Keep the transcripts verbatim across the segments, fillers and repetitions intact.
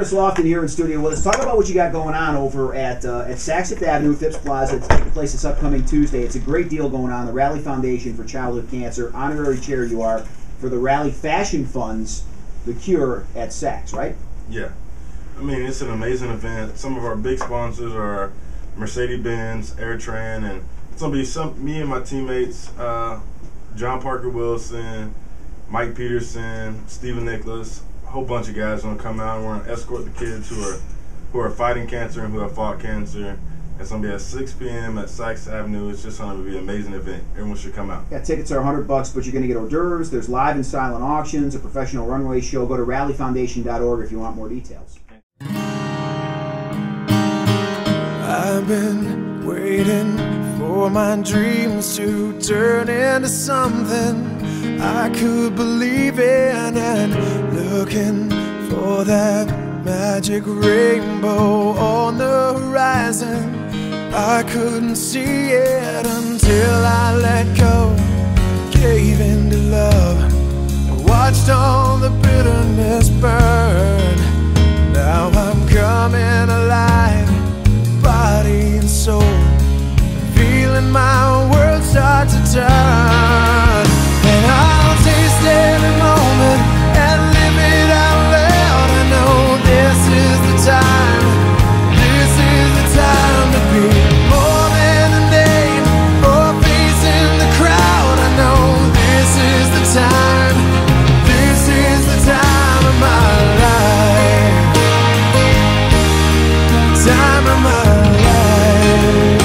Marcus Lofton here in studio with us. Talk about what you got going on over at uh, at Saks Fifth Avenue, Phipps Plaza. It's taking place this upcoming Tuesday. It's a great deal going on. The Rally Foundation for Childhood Cancer. Honorary chair you are for the Rally Fashion Funds, The Cure at Saks, right? Yeah. I mean, it's an amazing event. Some of our big sponsors are Mercedes-Benz, AirTran, and it's going to be some me and my teammates, uh, John Parker Wilson, Mike Peterson, Stephen Nicholas. A whole bunch of guys are going to come out, and we're going to escort the kids who are who are fighting cancer and who have fought cancer. It's going to be at six p m at Saks Avenue. It's just going to be an amazing event. Everyone should come out. Yeah, tickets are a hundred bucks, but you're going to get hors d'oeuvres. There's live and silent auctions, a professional runway show. Go to rally foundation dot org if you want more details. I've been waiting for my dreams to turn into something I could believe in, and looking for that magic rainbow on the horizon. I couldn't see it until I let go, gave in to love, watched all the bitterness burn. Now I'm coming alive, body and soul, feeling my world start to turn. And I'll taste every moment and live it out loud. I know this is the time, this is the time to be more than a name or face in the crowd. I know this is the time, this is the time of my life, time of my life.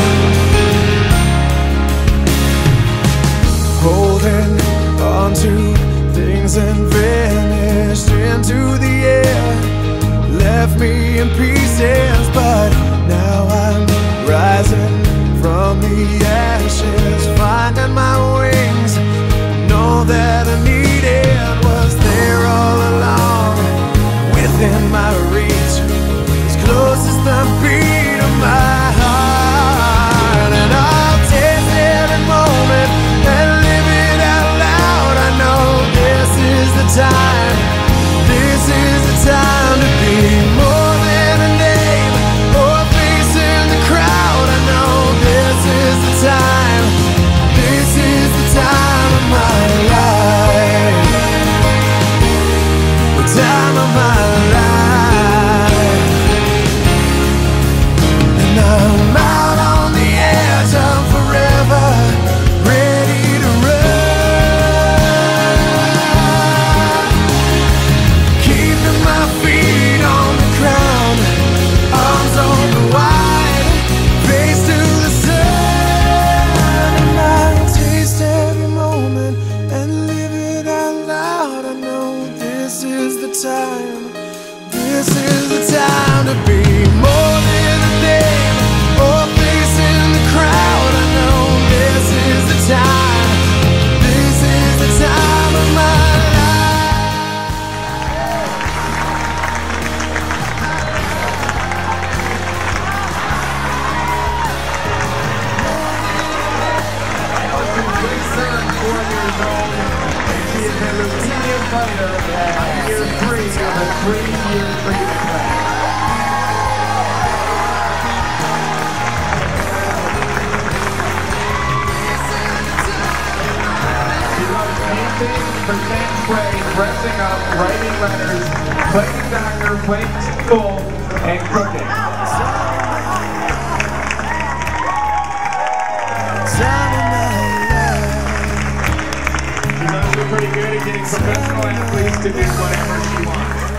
Holding onto things and vanished into the air, left me in pieces, but now I'm rising from the ashes, finding my wings. Know that I needed was there all along, within my reach, as close as the beat of my heart. And I'll taste every moment and live it out loud. I know this is the time, this is the time to be more than a name or a face in the crowd. I know this is the time, this is the time of my life, the time of my life. And I'm out on the edge of forever, ready to run, keeping my feet on the ground, arms open wide, face to the sun. And I'll taste every moment and live it out loud. I know this is the time, this is the time to be more than a name or a face in the crowd. I know this is the time, this is the time of my Year three of a three-year freedom plan. She loves painting, pretend play, dressing up, writing letters, playing doctor, playing school, and cooking. She knows we're pretty good at getting professional athletes to do whatever she wants.